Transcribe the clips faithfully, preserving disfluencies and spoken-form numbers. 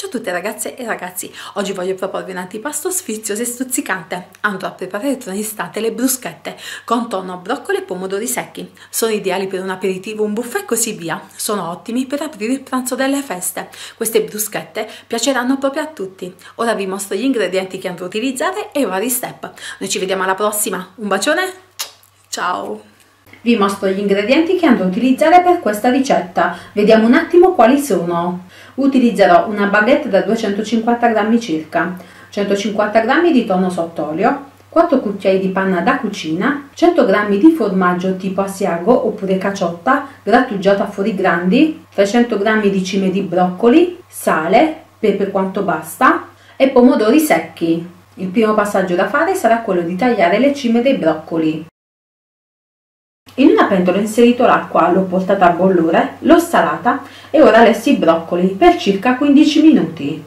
Ciao a tutte ragazze e ragazzi, oggi voglio proporvi un antipasto sfizioso e stuzzicante. Andrò a preparare tra un istante le bruschette con tonno, broccoli e pomodori secchi. Sono ideali per un aperitivo, un buffet e così via. Sono ottimi per aprire il pranzo delle feste. Queste bruschette piaceranno proprio a tutti. Ora vi mostro gli ingredienti che andrò a utilizzare e i vari step. Noi ci vediamo alla prossima, un bacione, ciao! Vi mostro gli ingredienti che andrò a utilizzare per questa ricetta. Vediamo un attimo quali sono. Utilizzerò una baguette da duecentocinquanta grammi circa, centocinquanta grammi di tonno sott'olio, quattro cucchiai di panna da cucina, cento grammi di formaggio tipo asiago oppure caciotta grattugiata a fori grandi, trecento grammi di cime di broccoli, sale, pepe quanto basta e pomodori secchi. Il primo passaggio da fare sarà quello di tagliare le cime dei broccoli. In una pentola ho inserito l'acqua, l'ho portata a bollore, l'ho salata e ora lesso i broccoli per circa quindici minuti.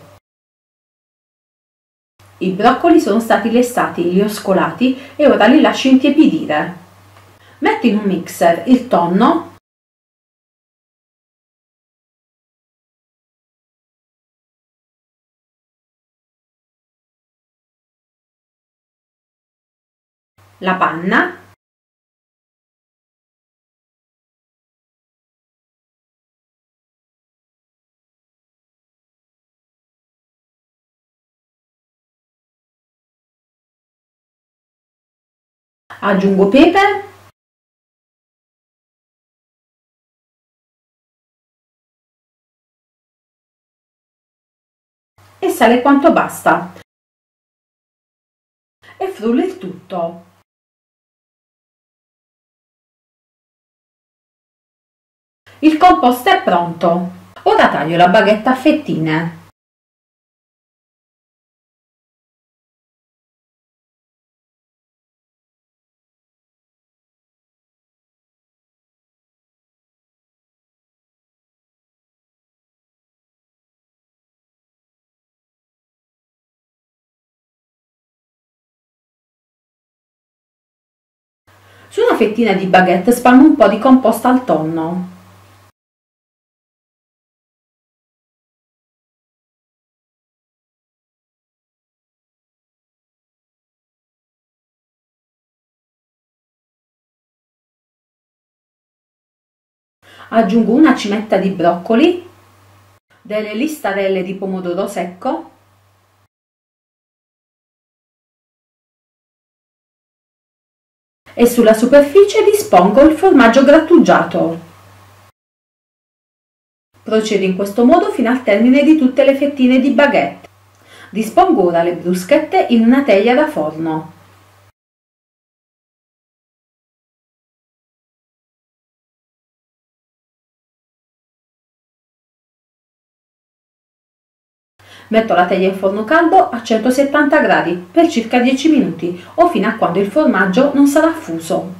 I broccoli sono stati lessati, li ho scolati e ora li lascio intiepidire. Metto in un mixer il tonno, la panna, aggiungo pepe e sale quanto basta e frullo il tutto. Il composto è pronto. Ora taglio la baguette a fettine. Su una fettina di baguette spalmo un po' di composto al tonno. Aggiungo una cimetta di broccoli, delle listarelle di pomodoro secco, e sulla superficie dispongo il formaggio grattugiato. Procedo in questo modo fino al termine di tutte le fettine di baguette. Dispongo ora le bruschette in una teglia da forno. Metto la teglia in forno caldo a centosettanta gradi per circa dieci minuti o fino a quando il formaggio non sarà fuso.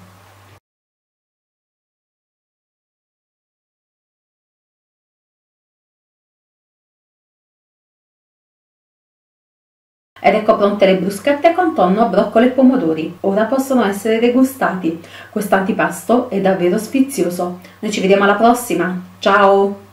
Ed ecco pronte le bruschette con tonno, broccoli e pomodori. Ora possono essere degustati. Questo antipasto è davvero sfizioso. Noi ci vediamo alla prossima. Ciao!